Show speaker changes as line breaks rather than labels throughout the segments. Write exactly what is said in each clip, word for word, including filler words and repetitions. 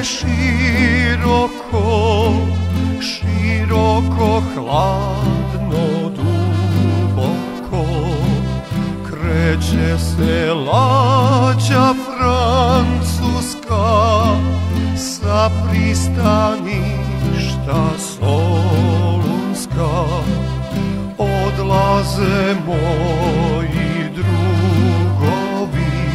široko, široko, hladno, duboko, kreće se lađa francuska sa pristaništa Solunska. Odlaze moji drugovi,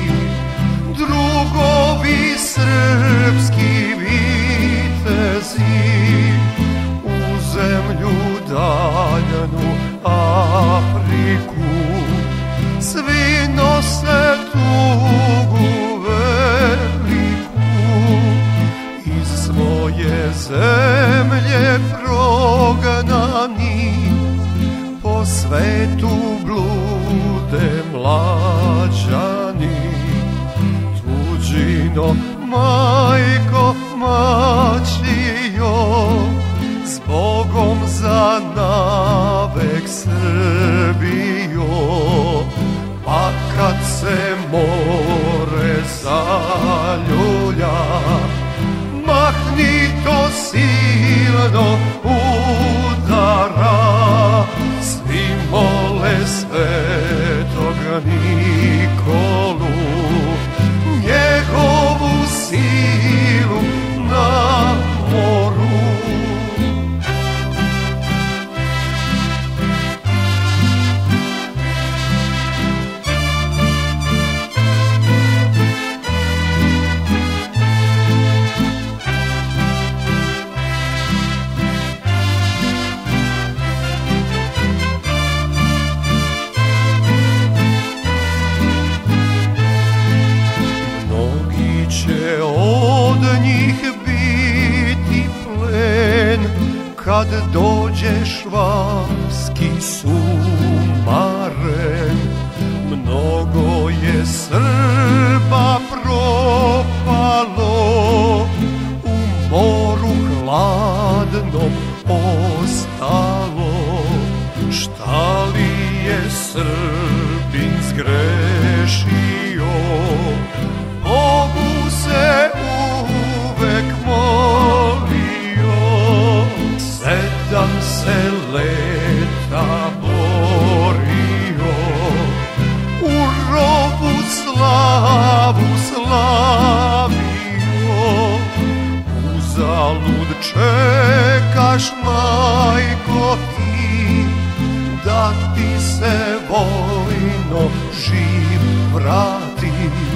drugovi srpski vitezi, u zemlju daljnu Afriku. Svi nose tugu veliku, iz svoje zemlje prognani, po svetu blude mlađani. Tuđino, majko, mačijo, zbogom za navek Srbijo. Pa kad se more zaljulja, mahni to silno udara. Svi mole svetog Nikolu, njegovu silu na moru. Kad dođe švarski sumaren, mnogo je Srba propalo, u moru hladnom ostalo. Šta li je Srbin zgrešio, Bogu se uvek molio. Sedam se leta borio, u rovu slavu slavio. Uzalud čekaš, majko, ti, da ti se vojno živ vrati.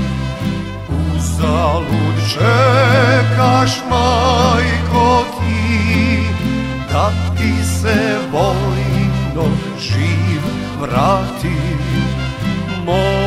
Uzalud čekaš, majko, ti, da ti se vojno živ vrati.